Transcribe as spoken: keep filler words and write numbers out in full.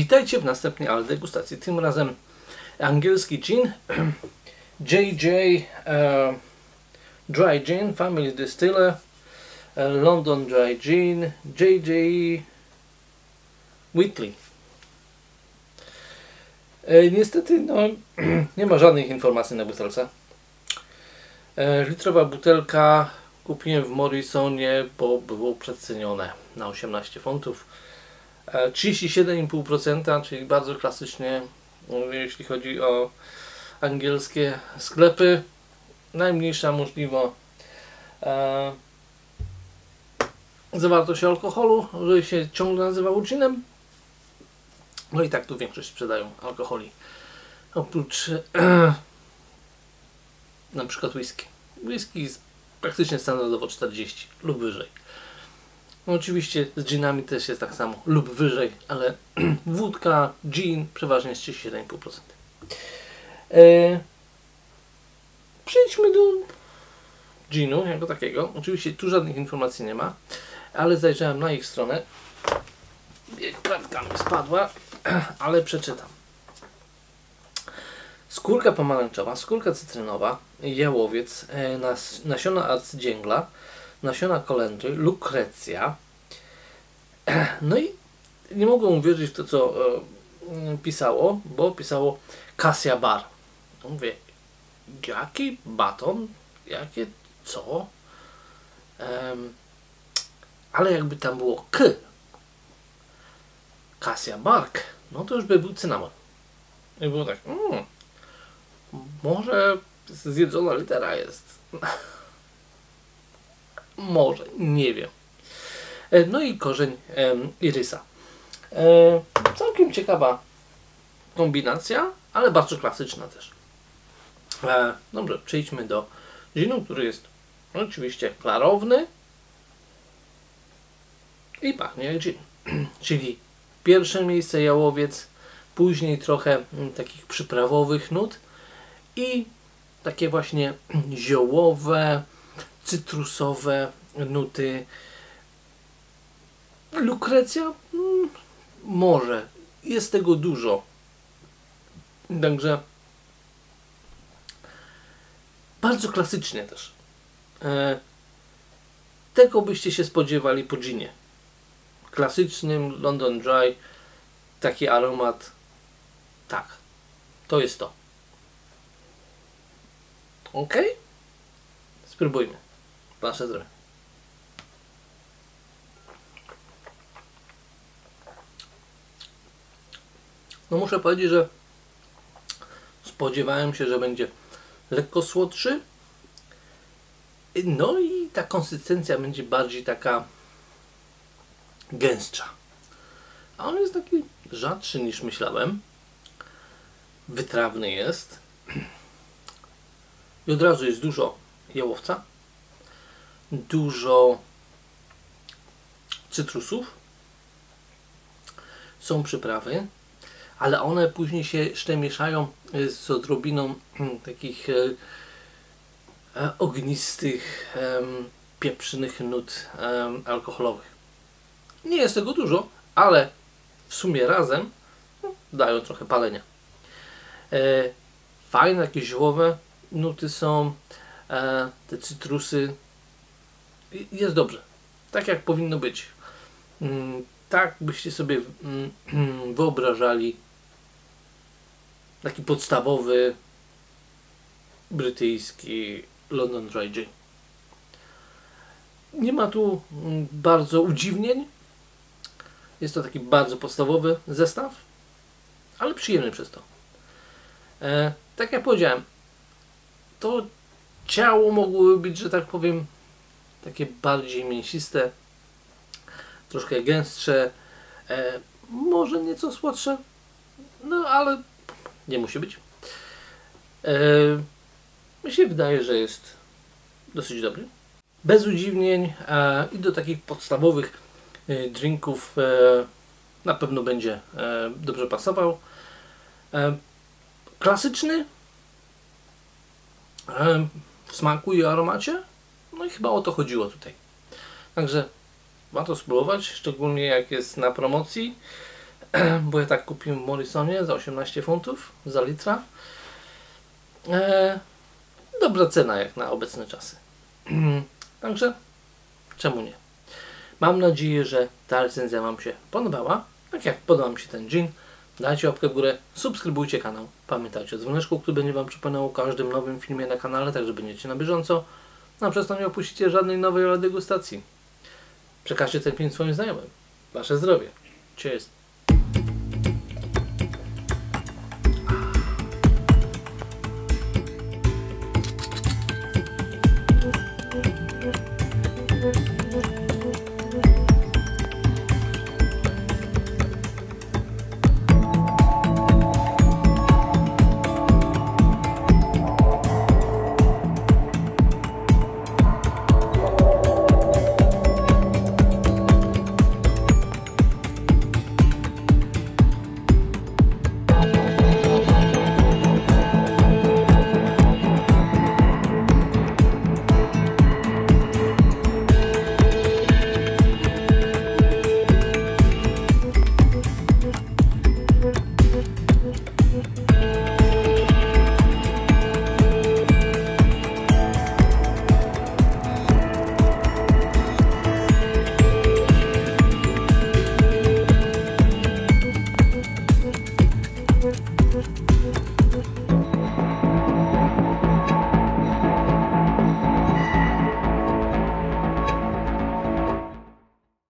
Witajcie w następnej ale degustacji. Tym razem angielski gin J J uh, Dry Gin Family Distiller, uh, London Dry Gin J J Wheatley. E, niestety no, nie ma żadnych informacji na butelce. E, litrowa butelka kupiłem w Morrisonie, bo było przecenione na osiemnaście funtów. E, trzydzieści siedem i pół procent, czyli bardzo klasycznie, jeśli chodzi o angielskie sklepy. Najmniejsza możliwa e, zawartość alkoholu, żeby się ciągle nazywał ginem. No i tak tu większość sprzedają alkoholi. Oprócz e, na przykład whisky. Whisky jest praktycznie standardowo czterdzieści lub wyżej. No oczywiście z ginami też jest tak samo, lub wyżej, ale wódka, gin przeważnie jest trzydzieści siedem i pół procent. E, przejdźmy do ginu jako takiego. Oczywiście tu żadnych informacji nie ma, ale zajrzałem na ich stronę. Kartka mi spadła, ale przeczytam. Skórka pomarańczowa, skórka cytrynowa, jałowiec, nas, nasiona arcydzięgla, nasiona kolendry, lukrecja. No i nie mogłem uwierzyć w to, co e, pisało, bo pisało Cassia Bar. Mówię, jaki baton? Jakie co? Um, ale jakby tam było K. Cassia Bark. No to już by był cynamon. I było tak, mm, może zjedzona litera jest. Może, nie wiem. E, no i korzeń e, irysa. E, całkiem ciekawa kombinacja, ale bardzo klasyczna też. E, dobrze, przejdźmy do ginu, który jest oczywiście klarowny i pachnie jak gin. Czyli pierwsze miejsce jałowiec, później trochę m, takich przyprawowych nut i takie właśnie ziołowe, cytrusowe nuty. Lukrecja? Hmm, może. Jest tego dużo. Także bardzo klasycznie też. E, tego byście się spodziewali po ginie. Klasycznym London Dry. Taki aromat. Tak. To jest to. Ok? Spróbujmy. Wasze zdrowie. No muszę powiedzieć, że spodziewałem się, że będzie lekko słodszy. No i ta konsystencja będzie bardziej taka gęstsza. A on jest taki rzadszy niż myślałem. Wytrawny jest. I od razu jest dużo jałowca. Dużo cytrusów. Są przyprawy. Ale one później się jeszcze mieszają z odrobiną takich e, ognistych, e, pieprzynych nut e, alkoholowych. Nie jest tego dużo, ale w sumie razem no, dają trochę palenia. E, fajne, jakieś ziołowe nuty są, e, te cytrusy. Jest dobrze. Tak jak powinno być. Mm, tak byście sobie mm, wyobrażali taki podstawowy brytyjski London Dry Gin. Nie ma tu bardzo udziwnień. Jest to taki bardzo podstawowy zestaw, ale przyjemny przez to. E, tak jak powiedziałem, to ciało mogłoby być, że tak powiem, takie bardziej mięsiste, troszkę gęstsze, e, może nieco słodsze, no ale nie musi być. E, mi się wydaje, że jest dosyć dobry. Bez udziwnień e, i do takich podstawowych e, drinków e, na pewno będzie e, dobrze pasował. E, klasyczny e, w smaku i aromacie. No i chyba o to chodziło tutaj. Także warto spróbować, szczególnie jak jest na promocji. bo ja tak kupiłem w Morrisonie za osiemnaście funtów za litra. E, dobra cena jak na obecne czasy. Także czemu nie? Mam nadzieję, że ta recenzja Wam się podobała. Tak jak podoba mi się ten gin, dajcie łapkę w górę, subskrybujcie kanał. Pamiętajcie o dzwoneczku, który będzie Wam przypominał o każdym nowym filmie na kanale, tak że będziecie na bieżąco. No a przez to nie opuścicie żadnej nowej degustacji. Przekażcie ten film swoim znajomym. Wasze zdrowie. Cheers.